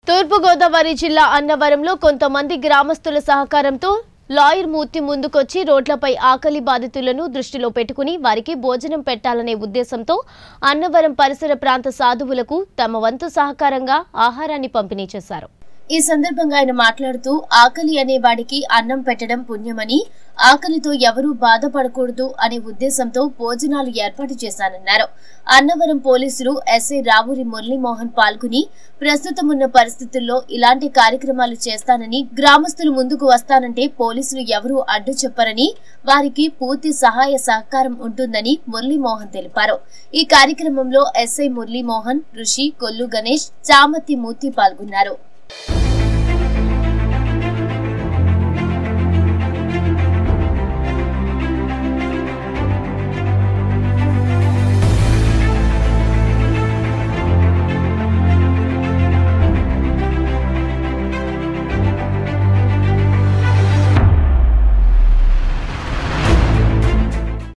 తూర్పు గోదావరి జిల్లా అన్నవరంలో కొంతమంది గ్రామస్తుల సహకారంతో లాయర్ మూర్తి ముందుకొచ్చి రోడ్లపై ఆకలి బాధితులను దృష్టిలో పెట్టుకుని వారికి భోజనం పెట్టాలనే ఉద్దేశంతో అన్నవరం పరిసర ప్రాంత సాధువులకు తమ వంతు సహకారంగా ఆహారాన్ని పంపిణీ చేశారు। ఈ సందర్భంగా ఆయన మాట్లాడుతూ ఆకలి అనే వాడికి అన్నం పెట్టడం పుణ్యమని, ఆకలితో ఎవరూ బాధపడకూడదు అనే ఉద్దేశంతో భోజనాలు ఏర్పాటు చేశానన్నారు। అన్నవరం పోలీసులు ఎస్ఐ రావూరి మురళీమోహన్ పాల్గొని ప్రస్తుతం ఉన్న పరిస్థితుల్లో ఇలాంటి కార్యక్రమాలు చేస్తానని, గ్రామస్తులు ముందుకు వస్తానంటే పోలీసులు ఎవరూ అడ్డు చెప్పరని, వారికి పూర్తి సహాయ సహకారం ఉంటుందని మురళీమోహన్ తెలిపారు। ఈ కార్యక్రమంలో ఎస్ఐ మురళీమోహన్, ఋషి, కొల్లు గణేష్, చామతి మూర్తి పాల్గొన్నారు।